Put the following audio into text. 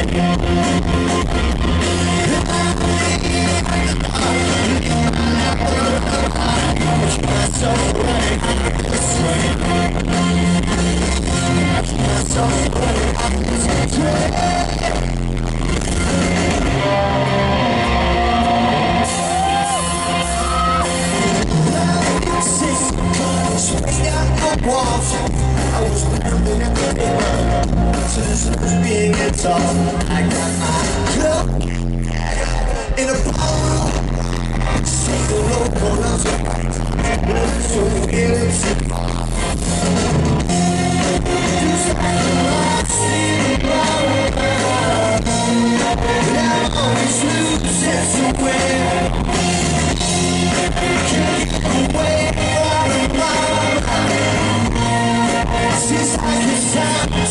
I was living at the neighbor, citizens being tall. I got my club in a power, single locomotive, so fearless. Just like a lost sea power, now always loses away. Can't get away from my since I can stop.